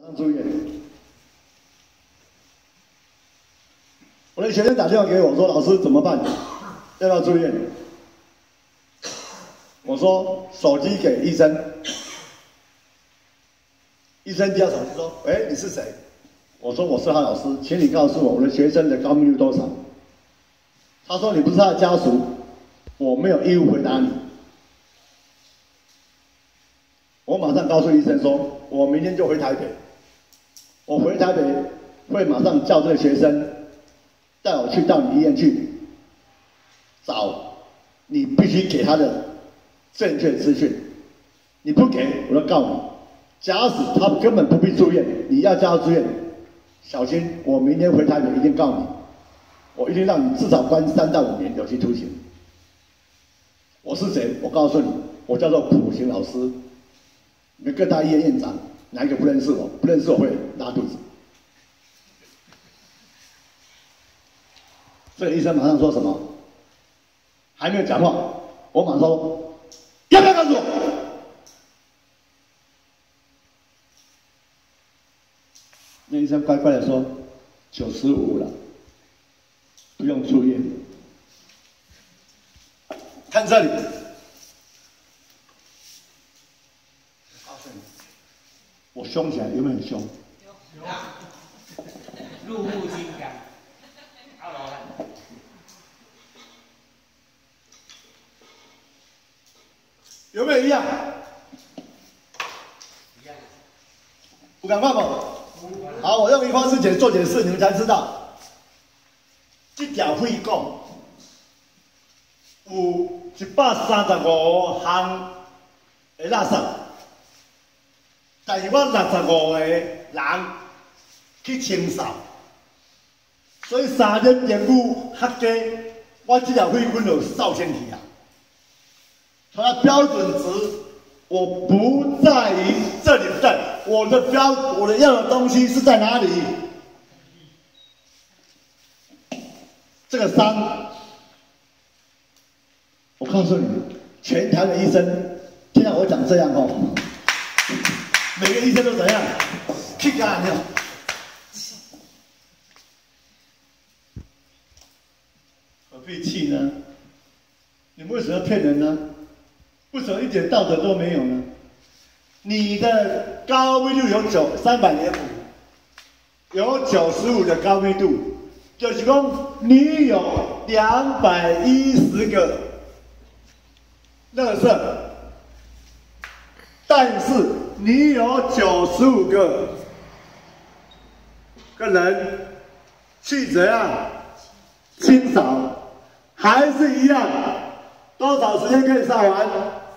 住院。我的学生打电话给我说：“老师怎么办？要不要住院？”我说：“手机给医生。”医生接到手机说：“喂，你是谁？”我说：“我是他老师，请你告诉我的学生的高密度多少？”他说：“你不是他的家属，我没有义务回答你。”我马上告诉医生说：“我明天就回台北。我回台北会马上叫这个学生带我去到你医院去找你必须给他的正确资讯。你不给，我就告你。假使他根本不必住院，你要叫他住院，小心我明天回台北一定告你。我一定让你至少关3到5年有期徒刑。我是谁？我告诉你，我叫做普行老师。你们各大医院院长哪一个不认识我？不认识我会拉肚子。所以医生马上说什么？还没有讲话，我马上说：要不要告诉我？那医生乖乖的说：95了，不用住院。看这里。我凶起来有没有很凶？ 有，入木金刚。 有没有一样？ 一样。 不敢看吗？好，我用一方式做解释，你们才知道。这条会讲有135项的垃圾。但是我65个人去清扫，所以3年电武合格，我这条费阮就扫进去啊。它的标准值，我不在于这里在，我的要的东西是在哪里？这个伤，我告诉你，全台的医生听到我讲这样哦。每个医生都怎样？气干掉。何必气呢？你们为什么要骗人呢？为什么一点道德都没有呢？你的高密度有305，有95的高密度，就是说你有210个垃圾，但是你有95个人去怎样清扫，还是一样，多少时间可以扫完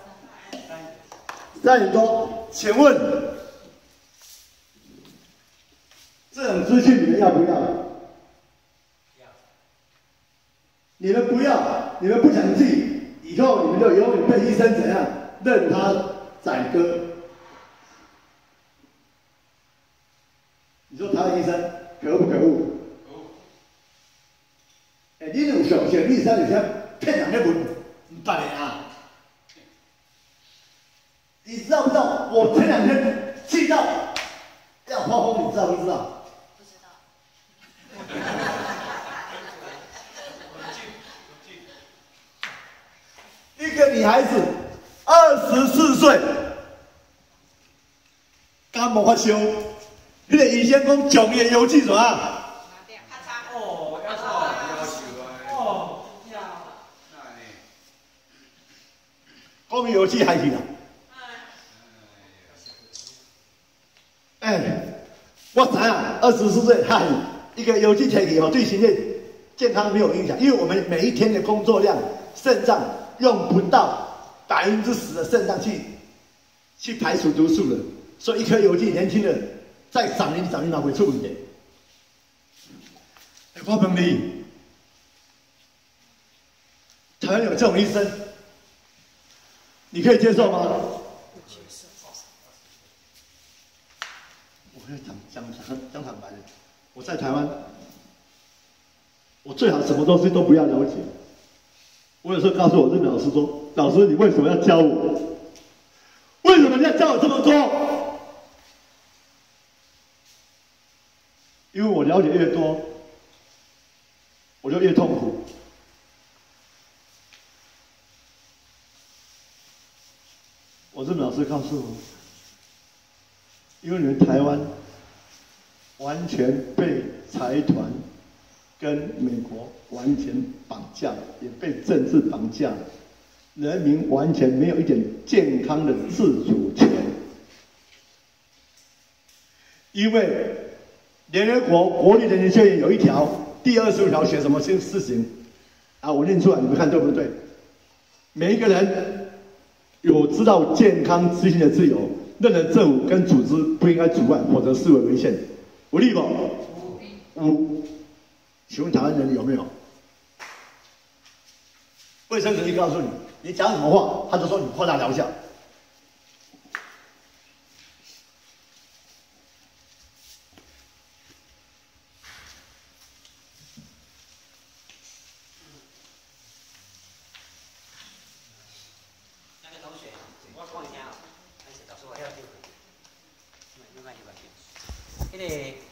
？3点多。请问这种资讯你们要不要？你们不要，你们不想记，以后你们就永远被医生怎样任他宰割。你说台湾医生可不可恶？你有上医生有些骗人的文，唔办的啊！你知道不知道？我前2天气到要发疯，你知道不知道？ 不知道。 一个女孩子24岁，感冒发烧，那个医生讲将伊的药剂怎啊？ 哦，要哦， 讲伊药剂害去啦。我知啊，24岁害一个药剂提去对身体健康没有影响，因为我们每一天的工作量，肾脏用不到10%的肾脏去排除毒素了，所以一颗药剂年轻人再长年哪会出问题？我问你，台湾有这种医生，你可以接受吗？我跟你讲坦白的，我在台湾，我最好什么东西都不要了解。我有时候告诉我日本老师说：“老师，你为什么要教我？为什么你要教我这么多？” 因为我了解越多，我就越痛苦。我这老师告诉我，因为你们台湾完全被财团跟美国完全绑架，也被政治绑架，人民完全没有一点健康的自主权。因为联合国国际人权宣言有一条，第25条写什么事情啊？我念出来，你们看对不对？每一个人有知道健康资讯的自由，任何政府跟组织不应该阻碍，否则视为违宪。有理不？无。请问台湾人有没有？卫生局一告诉你，你讲什么话，他就说你扩大疗效。 那个同学，我讲一下哦，老师我要丢，没关系，那个。